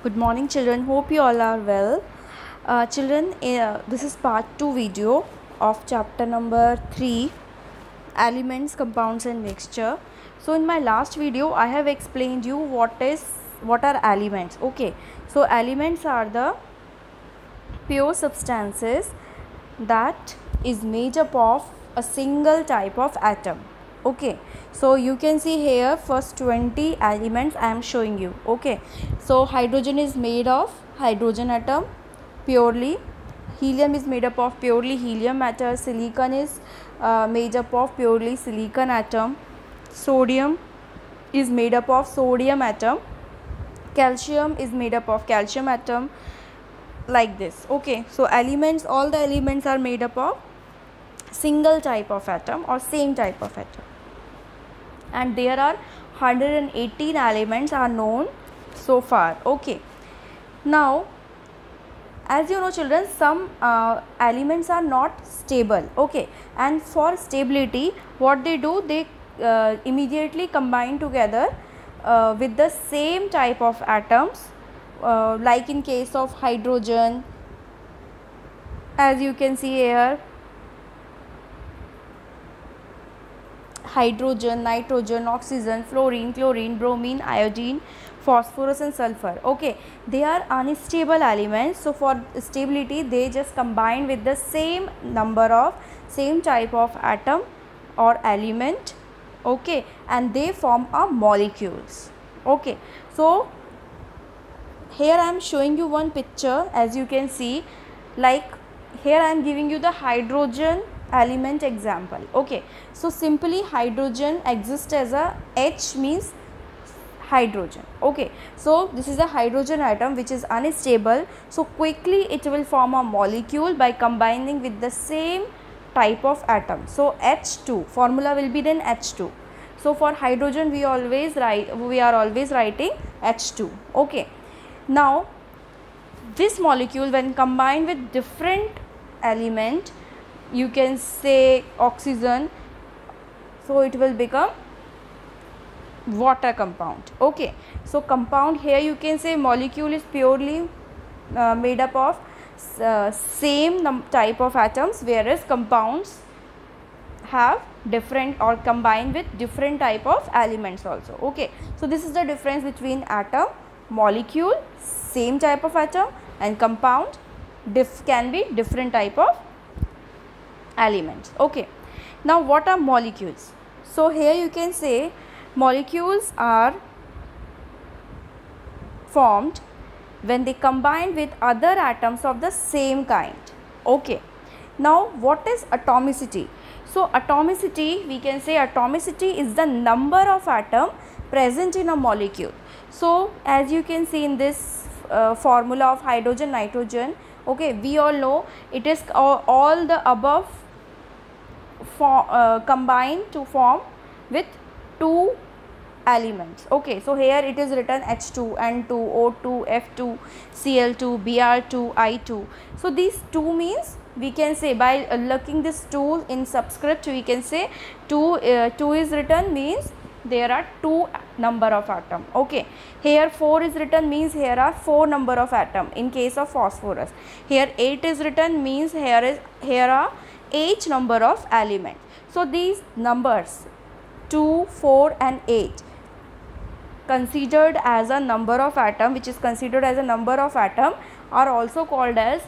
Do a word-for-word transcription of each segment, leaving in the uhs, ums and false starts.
Good morning children, hope you all are well. Uh, children, uh, this is part two video of chapter number three, elements, compounds and mixture. So in my last video I have explained you what is what are elements. Okay, so elements are the pure substances that is made up of a single type of atom. Okay, so you can see here first twenty elements I am showing you. Okay, so hydrogen is made of hydrogen atom purely, helium is made up of purely helium matter, silicon is uh, made up of purely silicon atom, sodium is made up of sodium atom, calcium is made up of calcium atom, like this. Okay, so elements, all the elements are made up of single type of atom or same type of atom, and there are one hundred eighteen elements are known so far. Okay, now as you know children, some uh, elements are not stable. Okay, and for stability what they do, they uh, immediately combine together uh, with the same type of atoms, uh, like in case of hydrogen, as you can see here, hydrogen, nitrogen, oxygen, fluorine, chlorine, bromine, iodine, phosphorus and sulfur. Okay, they are unstable elements, so for stability they just combine with the same number of same type of atom or element. Okay, and they form a molecules. Okay, so here I am showing you one picture. As you can see, like here I am giving you the hydrogen element example. Okay, so simply hydrogen exists as a H, means hydrogen. Okay, so this is a hydrogen atom which is unstable, so quickly it will form a molecule by combining with the same type of atom. So H two, formula will be then H two. So for hydrogen we always write we are always writing H two. Okay, now this molecule when combined with different element, you can say oxygen, so it will become water compound. Okay, so compound, here you can say molecule is purely uh, made up of uh, same type of atoms, whereas compounds have different or combined with different type of elements also. Okay, so this is the difference between atom, molecule, same type of atom, and compound, diff can be different type of elements. Okay, now what are molecules? So here you can say molecules are formed when they combine with other atoms of the same kind. Okay, now what is atomicity? So atomicity, we can say atomicity is the number of atom present in a molecule. So as you can see in this uh, formula of hydrogen, nitrogen, okay, we all know it is all, all the above for, uh, combined to form with two elements. Okay, so here it is written H two, N two, O two, F two, C L two, B R two, I two. So these two means, we can say by uh, looking this two in subscript, we can say two, uh, two is written means there are two number of atom. Okay, here four is written means here are four number of atom in case of phosphorus. Here eight is written means here is here are eight number of elements. So these numbers two, four and eight considered as a number of atom, which is considered as a number of atom, are also called as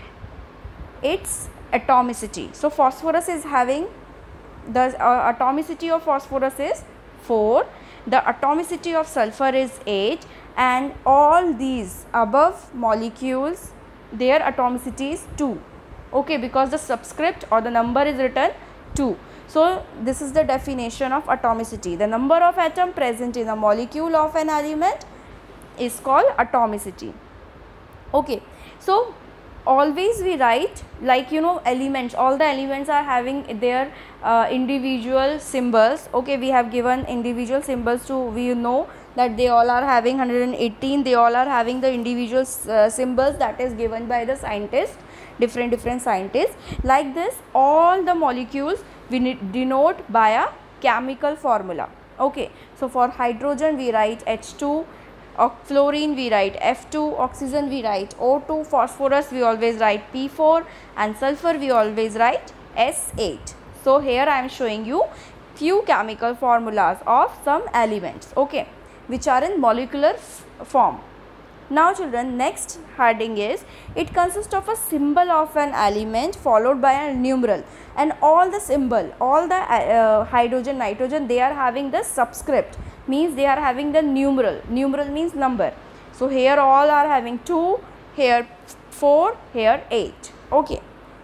its atomicity. So phosphorus is having the uh, atomicity of phosphorus is four, the atomicity of sulfur is eight, and all these above molecules, their atomicity is two. Okay, because the subscript or the number is written two. So this is the definition of atomicity. The number of atom present in a molecule of an element is called atomicity. Okay, so always we write, like you know, elements, all the elements are having their uh, individual symbols. Okay, we have given individual symbols to, we know that they all are having one hundred eighteen, they all are having the individual uh, symbols that is given by the scientists, different different scientists. Like this, all the molecules we denote by a chemical formula. Okay, so for hydrogen we write H two, Fluorine we write F two, oxygen we write O two, phosphorus we always write P four, and sulfur we always write S eight. So here I am showing you few chemical formulas of some elements, okay, which are in molecular form. Now children, next heading is, it consists of a symbol of an element followed by a numeral, and all the symbol, all the uh, hydrogen, nitrogen, they are having the subscript, means they are having the numeral. Numeral means number. So here all are having two, here four, here eight, okay.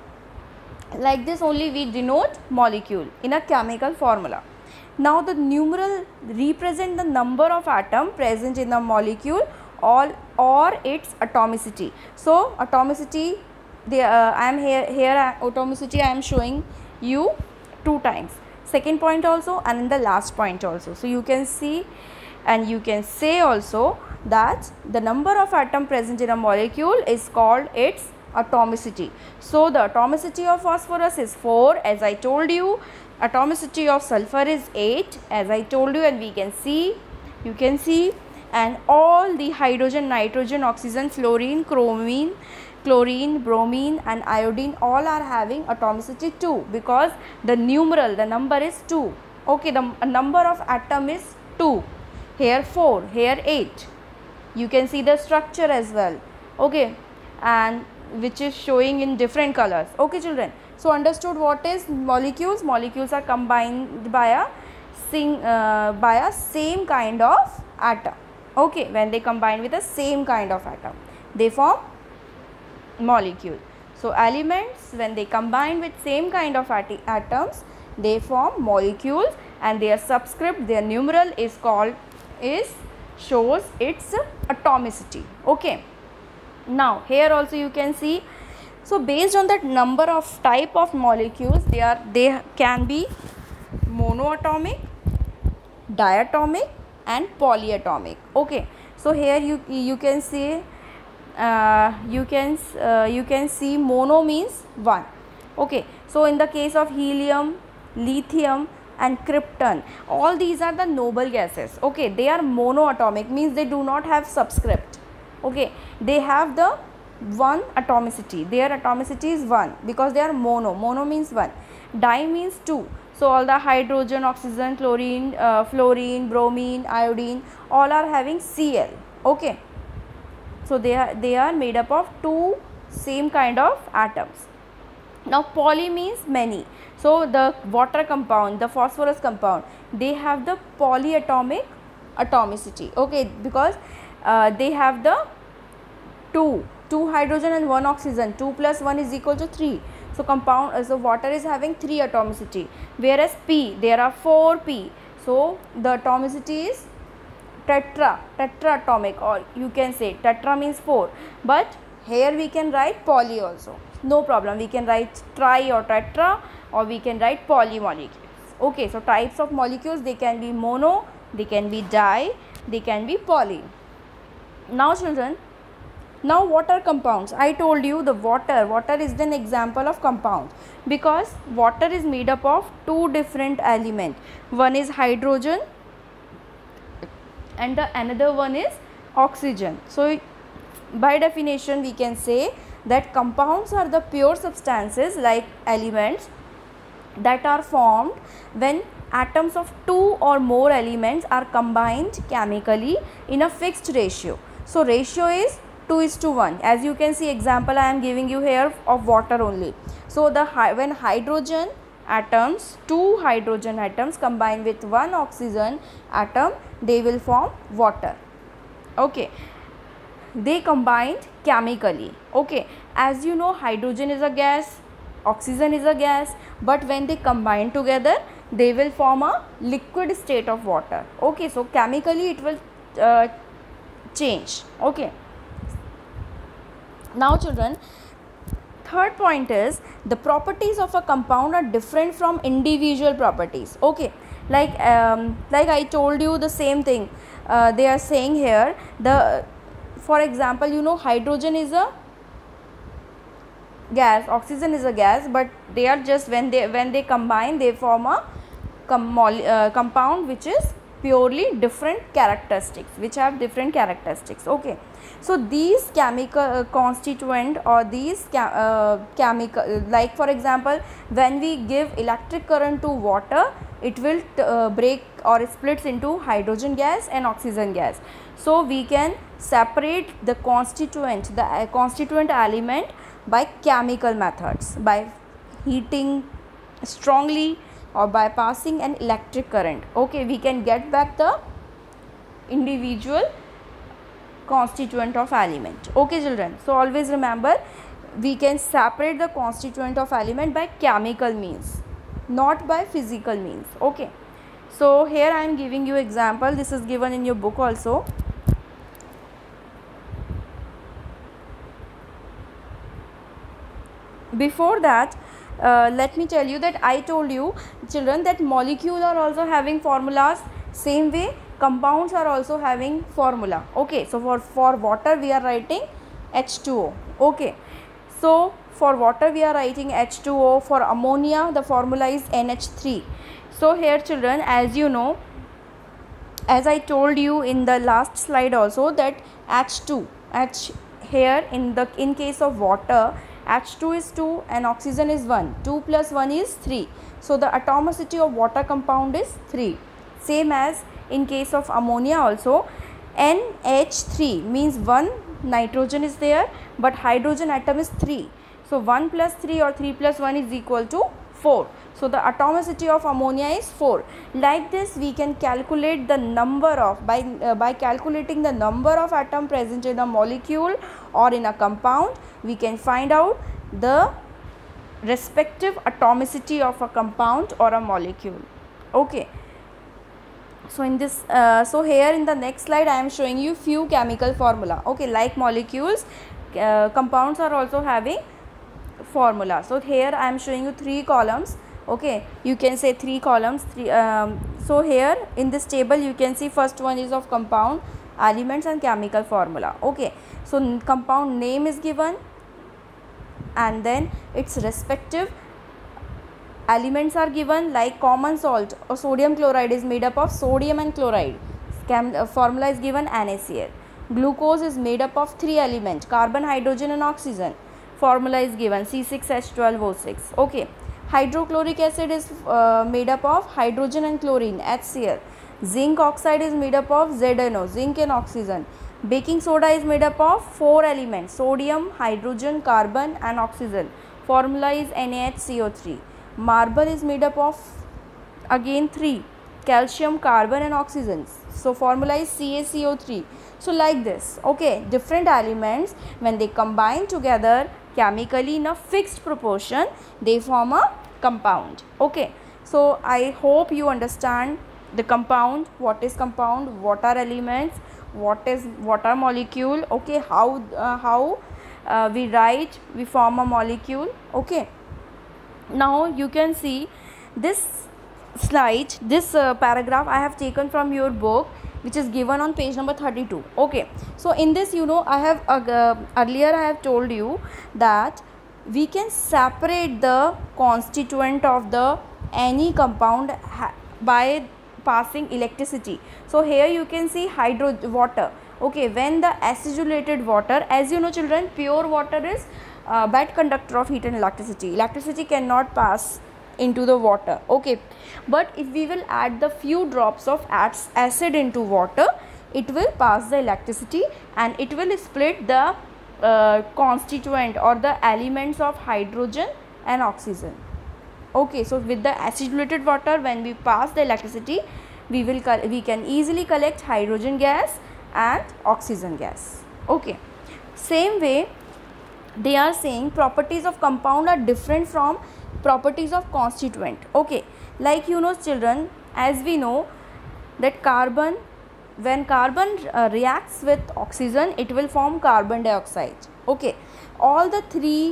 Like this only we denote molecule in a chemical formula. Now the numeral represent the number of atom present in the molecule all or its atomicity. So atomicity, the uh, I am here here atomicity I am showing you two times, second point also and in the last point also. So you can see and you can say also that the number of atom present in a molecule is called its atomicity. So the atomicity of phosphorus is four, as I told you. Atomicity of sulfur is eight, as I told you, and we can see, you can see, and all the hydrogen, nitrogen, oxygen, fluorine, chromine, chlorine, bromine and iodine all are having atomicity two, because the numeral, the number is two, okay. The number of atom is two, here four, here eight. You can see the structure as well, okay, and which is showing in different colors, okay children. So understood what is molecules? Molecules are combined by a sing uh, by a same kind of atom, okay. When they combine with the same kind of atom, they form molecule. So elements, when they combine with same kind of at atoms, they form molecules, and their subscript, their numeral is called, is shows its atomicity, okay. Now here also you can see, so based on that number of type of molecules, they are they can be monoatomic, diatomic and polyatomic, okay. So here you you can see uh, you can uh, you can see mono means one, okay. So in the case of helium, lithium and krypton, all these are the noble gases, okay. They are monoatomic, means they do not have subscript, okay. They have the one atomicity, their atomicity is one, because they are mono. Mono means one. Di means two. So all the hydrogen, oxygen, chlorine, uh, fluorine, bromine, iodine, all are having Cl, okay. So they are they are made up of two same kind of atoms. Now poly means many. So the water compound, the phosphorus compound, they have the polyatomic atomicity, okay, because uh, they have the two two hydrogen and one oxygen. Two plus one is equal to three. So compound, uh, so water is having three atomicity, whereas P, there are four P. So the atomicity is tetra, tetraatomic, or you can say tetra means four. But here we can write poly also. No problem. We can write tri or tetra, or we can write poly molecules. Okay. So types of molecules, they can be mono, they can be di, they can be poly. Now children, now what are compounds? I told you the water. Water is an example of compound, because water is made up of two different elements. One is hydrogen and the another one is oxygen. So by definition we can say that compounds are the pure substances like elements that are formed when atoms of two or more elements are combined chemically in a fixed ratio. So ratio is two is to one. As you can see, example I am giving you here of water only. So the when hydrogen atoms, two hydrogen atoms combine with one oxygen atom, they will form water, okay. They combined chemically, okay. As you know, hydrogen is a gas, oxygen is a gas, but when they combine together, they will form a liquid state of water, okay. So chemically it will uh, change, okay. Now children, third point is the properties of a compound are different from individual properties, okay. Like um, like I told you the same thing, uh, they are saying here, the for example, you know, hydrogen is a gas, oxygen is a gas, but they are just when they when they combine, they form a com uh, compound which is purely different characteristics, which have different characteristics. Okay, so these chemical uh, constituent or these uh, chemical, like for example, when we give electric current to water, it will uh, break or splits into hydrogen gas and oxygen gas. So we can separate the constituent, the uh, constituent element by chemical methods, by heating strongly or by passing an electric current. Okay, we can get back the individual constituent of element. Okay children, so always remember, we can separate the constituent of element by chemical means, not by physical means. Okay, so here I am giving you example. This is given in your book also. Before that, uh, let me tell you that I told you children that molecules are also having formulas. Same way compounds are also having formula. Okay, so for for water we are writing H two O. Okay, so for water we are writing H two O. For ammonia the formula is N H three. So here children, as you know, as I told you in the last slide also, that H two, H here in the in case of water, H two is two and oxygen is one. two plus one is three. So the atomicity of water compound is three. Same as in case of ammonia also, N H three means one nitrogen is there, but hydrogen atom is three. So one plus three or three plus one is equal to four. So the atomicity of ammonia is four. Like this we can calculate the number of, by uh, by calculating the number of atom present in a molecule or in a compound, we can find out the respective atomicity of a compound or a molecule. Okay, so in this uh, so here in the next slide I am showing you few chemical formula. Okay, like molecules, uh, compounds are also having formula. So here I am showing you three columns. Okay, you can say three columns. Three, um, so here in this table you can see first one is of compound, elements and chemical formula. Okay, so compound name is given and then its respective elements are given. Like common salt or sodium chloride is made up of sodium and chloride. Chem uh, formula is given NaCl. Glucose is made up of three elements, carbon, hydrogen and oxygen. Formula is given C six H twelve O six. Okay, hydrochloric acid is uh, made up of hydrogen and chlorine, HCl. Zinc oxide is made up of Z N O, zinc and oxygen. Baking soda is made up of four elements, sodium, hydrogen, carbon and oxygen. Formula is N A H C O three. Marble is made up of again three, calcium, carbon and oxygen. So formula is C A C O three. So like this. Okay, different elements when they combine together chemically in a fixed proportion, they form a compound. Okay, so I hope you understand the compound, what is compound, what are elements, what is what are molecule. Okay, how uh, how uh, we write, we form a molecule. Okay, now you can see this slide, this uh, paragraph I have taken from your book, which is given on page number thirty-two. Okay, so in this, you know, I have uh, earlier I have told you that we can separate the constituent of the any compound by passing electricity. So here you can see hydro water. Okay, when the acidulated water, as you know children, pure water is uh, bad conductor of heat and electricity. Electricity cannot pass into the water. Okay, but if we will add the few drops of acid into water, it will pass the electricity and it will split the uh, constituent or the elements of hydrogen and oxygen. Okay, so with the acidulated water, when we pass the electricity, we will we can easily collect hydrogen gas and oxygen gas. Okay, same way they are saying properties of compound are different from properties of constituent. Okay, like you know children, as we know that carbon, when carbon uh, reacts with oxygen, it will form carbon dioxide. Okay, all the three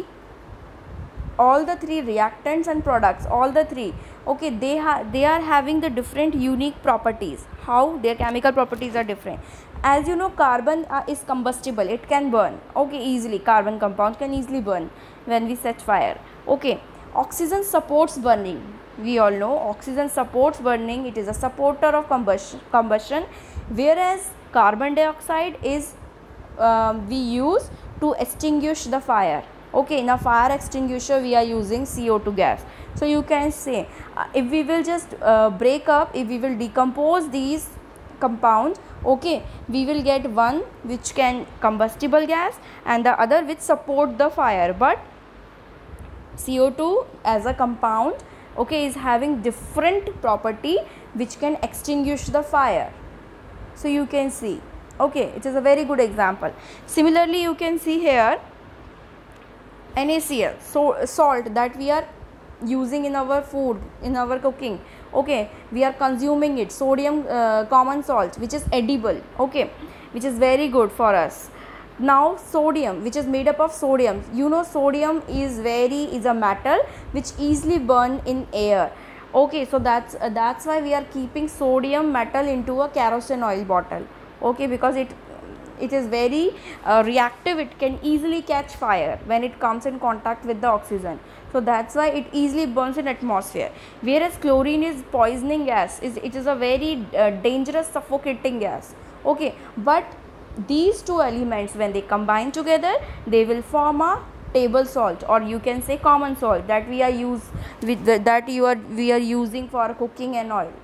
all the three reactants and products, all the three, okay, they have they are having the different unique properties. How their chemical properties are different. As you know, carbon uh, is combustible, it can burn. Okay, easily carbon compound can easily burn when we set fire. Okay, Oxygen supports burning. We all know oxygen supports burning. It is a supporter of combustion, combustion whereas carbon dioxide is um, we use to extinguish the fire. Okay, in a fire extinguisher we are using C O two gas. So you can say uh, if we will just uh, break up, if we will decompose these compounds, okay, we will get one which can combustible gas and the other which support the fire. But C O two as a compound, okay, is having different property which can extinguish the fire. So you can see, okay, it is a very good example. Similarly, you can see here NaCl, so salt that we are using in our food, in our cooking, okay, we are consuming it, sodium uh, common salt which is edible, okay, which is very good for us. Now sodium, which is made up of sodium, you know sodium is very is a metal which easily burn in air. Okay, so that's uh, that's why we are keeping sodium metal into a kerosene oil bottle, okay, because it it is very uh, reactive, it can easily catch fire when it comes in contact with the oxygen. So that's why it easily burns in atmosphere. Whereas chlorine is poisoning gas, is it is a very uh, dangerous suffocating gas, okay. But these two elements, when they combine together, they will form a table salt, or you can say common salt, that we are use with the, that you are we are using for cooking and oil.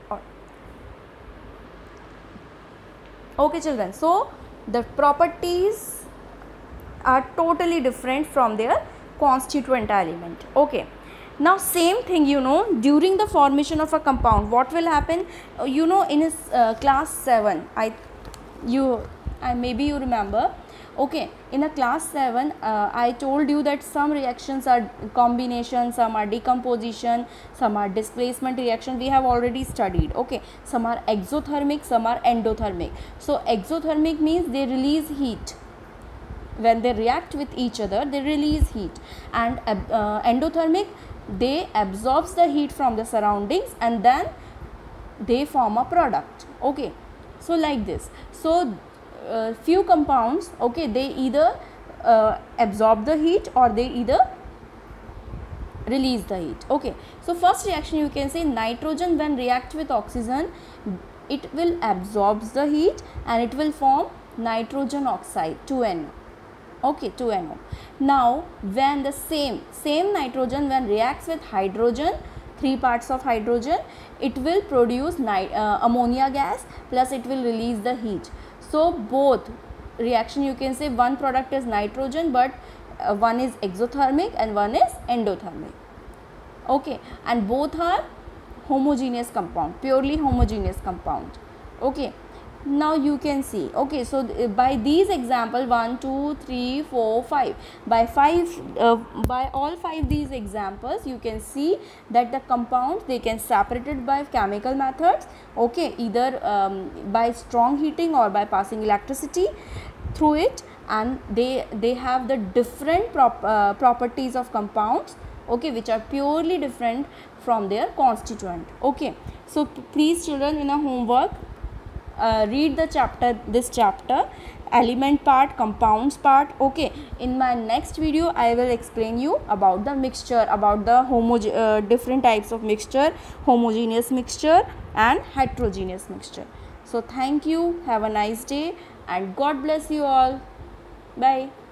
Okay children, so the properties are totally different from their constituent element. Okay, now same thing, you know, during the formation of a compound, what will happen, uh, you know, in his uh, class seven, I you I maybe you remember, okay, in a class seven uh, I told you that some reactions are combination, some are decomposition, some are displacement reaction, we have already studied, okay. Some are exothermic, some are endothermic. So exothermic means they release heat, when they react with each other they release heat, and uh, endothermic, they absorbs the heat from the surroundings and then they form a product, okay. So like this, so uh, few compounds, okay, they either uh, absorb the heat or they either release the heat, okay. So first reaction, you can say nitrogen when react with oxygen, it will absorbs the heat and it will form nitrogen oxide, two N O, okay, two N O. Now when the same same nitrogen when reacts with hydrogen, three parts of hydrogen, it will produce uh, ammonia gas, plus it will release the heat. So both reaction, you can say one product is nitrogen, but uh, one is exothermic and one is endothermic, okay, and both are homogeneous compound, purely homogeneous compound, okay. Now you can see, okay, so by these example, one two three four five, by five uh, by all five these examples, you can see that the compounds, they can separated by chemical methods, okay, either um, by strong heating or by passing electricity through it, and they they have the different prop, uh, properties of compounds, okay, which are purely different from their constituent, okay. So please children, in a homework, Uh, read the chapter, this chapter, element part, compounds part, okay. In my next video I will explain you about the mixture, about the homo uh, different types of mixture, homogeneous mixture and heterogeneous mixture. So thank you, have a nice day and God bless you all. Bye.